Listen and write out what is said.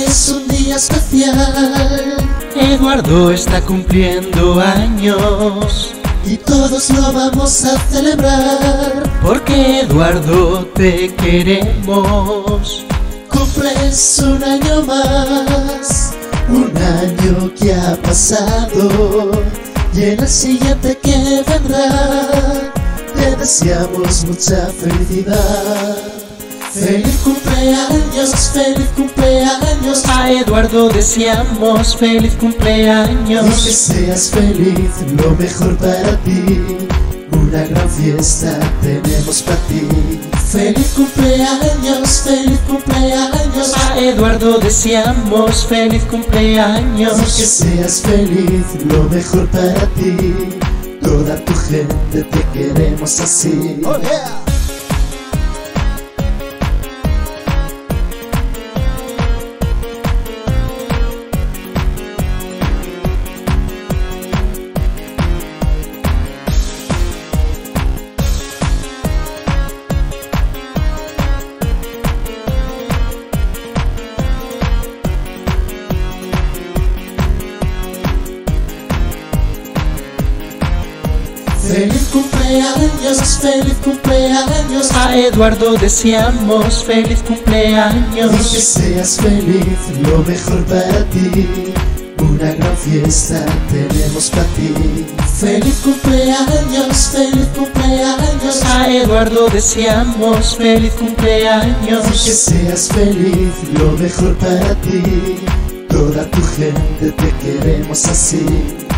es un día especial. Eduardo está cumpliendo años Y todos lo vamos a celebrar. porque Eduardo te queremos. Cumples un año más, un año que ha pasado, y en el siguiente que vendrá te deseamos mucha felicidad. Feliz cumpleaños, feliz cumpleaños. A Eduardo deseamos feliz Y cumpleaños. que seas feliz, lo mejor para ti. Una gran fiesta tenemos para ti. Feliz cumpleaños, feliz cumpleaños. A Eduardo deseamos feliz Y que cumpleaños. seas feliz, lo mejor para ti. Toda tu gente te queremos así. Oh, yeah. Feliz cumpleaños, feliz cumpleaños. A Eduardo deseamos feliz Y que cumpleaños. seas feliz, lo mejor para ti. Una gran fiesta tenemos para ti. Feliz cumpleaños, feliz cumpleaños. A Eduardo deseamos feliz Y que cumpleaños. seas feliz, lo mejor para ti. Toda tu gente te queremos así.